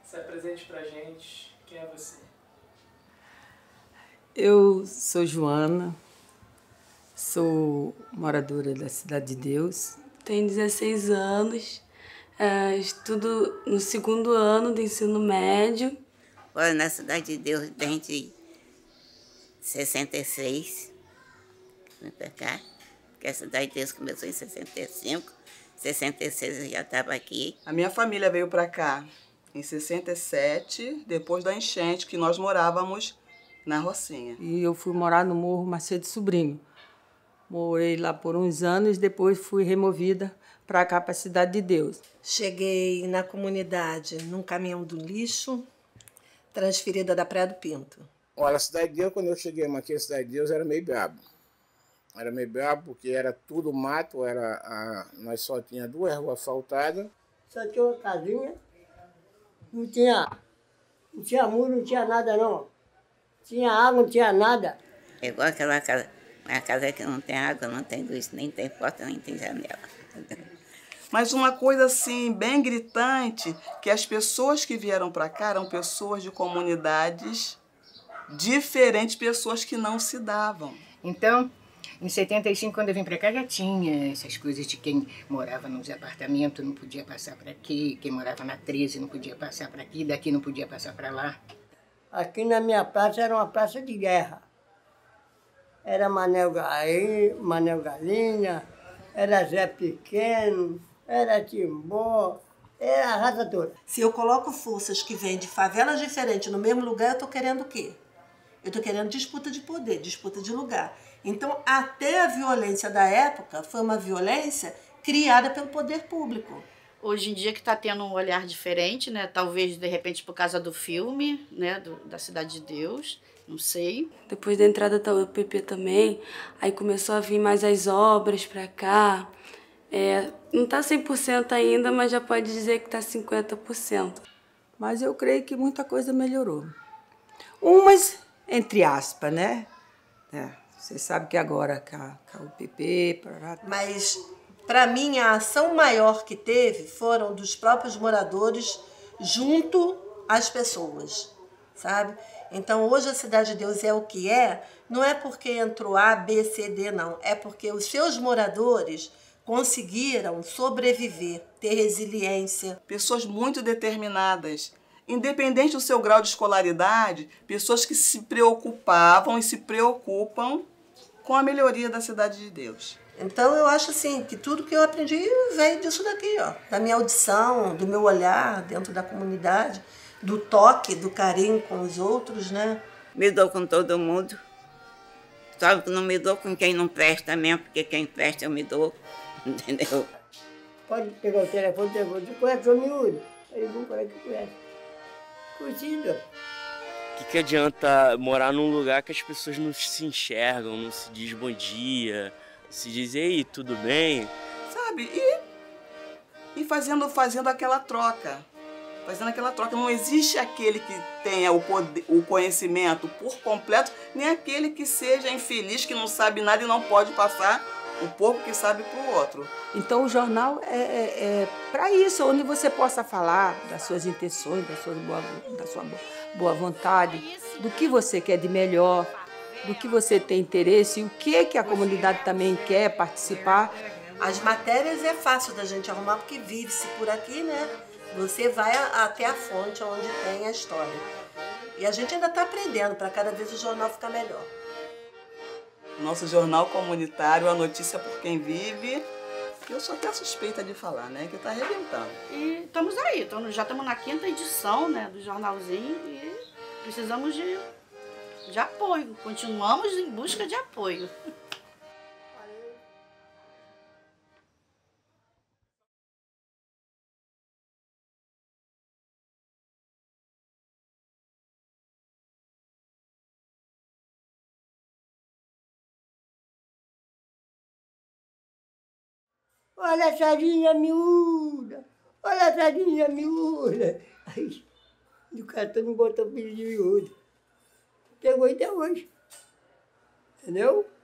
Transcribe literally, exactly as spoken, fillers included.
Se apresente pra gente, quem é você? Eu sou Joana, sou moradora da Cidade de Deus. Tenho dezesseis anos, é, estudo no segundo ano do ensino médio. Moro na Cidade de Deus desde sessenta e seis, vim pra cá, porque a Cidade de Deus começou em sessenta e cinco, sessenta e seis eu já estava aqui. A minha família veio para cá em sessenta e sete, depois da enchente, que nós morávamos na Rocinha. E eu fui morar no Morro Macedo Sobrinho. Morei lá por uns anos, depois fui removida para cá, para a Cidade de Deus. Cheguei na comunidade num caminhão do lixo, transferida da Praia do Pinto. Olha, a Cidade de Deus, quando eu cheguei aqui, a Cidade de Deus era meio brabo. Era meio brabo porque era tudo mato, era a, nós só tinha duas ruas asfaltadas. Só tinha uma casinha, não tinha, não tinha muro, não tinha nada não. Tinha água, não tinha nada. É igual aquela casa, uma casa que não tem água, não tem luz, nem tem porta, nem tem janela. Mas uma coisa assim, bem gritante, que as pessoas que vieram para cá eram pessoas de comunidades diferentes, pessoas que não se davam. Então, em setenta e cinco, quando eu vim para cá, já tinha essas coisas de quem morava nos apartamentos não podia passar para aqui, quem morava na treze não podia passar para aqui, daqui não podia passar para lá. Aqui na minha praça era uma praça de guerra. Era Manel, Gaí, Manel Galinha, era Zé Pequeno, era Timbó, era a raça toda. Se eu coloco forças que vêm de favelas diferentes no mesmo lugar, eu estou querendo o quê? Eu estou querendo disputa de poder, disputa de lugar. Então, até a violência da época foi uma violência criada pelo poder público. Hoje em dia que está tendo um olhar diferente, né? Talvez, de repente, por causa do filme, né? Do, da Cidade de Deus, não sei. Depois da entrada da U P P também, aí começou a vir mais as obras para cá. É, não está cem por cento ainda, mas já pode dizer que está cinquenta por cento. Mas eu creio que muita coisa melhorou. Umas, entre aspas, né? É, você sabe que agora com a, com a U P P... Pra... Mas, para mim, a ação maior que teve foram dos próprios moradores junto às pessoas, sabe? Então, hoje a Cidade de Deus é o que é, não é porque entrou A, B, C, D, não. É porque os seus moradores conseguiram sobreviver, ter resiliência. Pessoas muito determinadas, independente do seu grau de escolaridade, pessoas que se preocupavam e se preocupam com a melhoria da Cidade de Deus. Então eu acho assim, que tudo que eu aprendi veio disso daqui, ó, da minha audição, do meu olhar dentro da comunidade, do toque, do carinho com os outros, né? Me dou com todo mundo, só que não me dou com quem não presta mesmo, porque quem presta eu me dou, entendeu? Pode pegar o telefone, telefone, você conhece o miúdo? Aí vão falar que conhece. Conhecido. O que, que adianta morar num lugar que as pessoas não se enxergam, não se diz bom dia, se diz, ei, tudo bem? Sabe? E, e fazendo, fazendo aquela troca. Fazendo aquela troca. Não existe aquele que tenha o, poder, o conhecimento por completo, nem aquele que seja infeliz, que não sabe nada e não pode passar o pouco que sabe para o outro. Então o jornal é, é, é para isso, onde você possa falar das suas intenções, da sua, boa, da sua boa vontade, do que você quer de melhor, do que você tem interesse e o que, que a comunidade também quer participar. As matérias é fácil da gente arrumar, porque vive-se por aqui, né? Você vai até a fonte onde tem a história. E a gente ainda está aprendendo para cada vez o jornal ficar melhor. Nosso jornal comunitário, a notícia por quem vive, eu sou até suspeita de falar, né? Que está arrebentando. E estamos aí, tamo, já estamos na quinta edição, né, do jornalzinho e precisamos de, de apoio. Continuamos em busca de apoio. Olha a sardinha miúda, olha a sardinha miúda. Aí, o cara todo mundo botou filho de miúdo. Pegou até hoje, entendeu?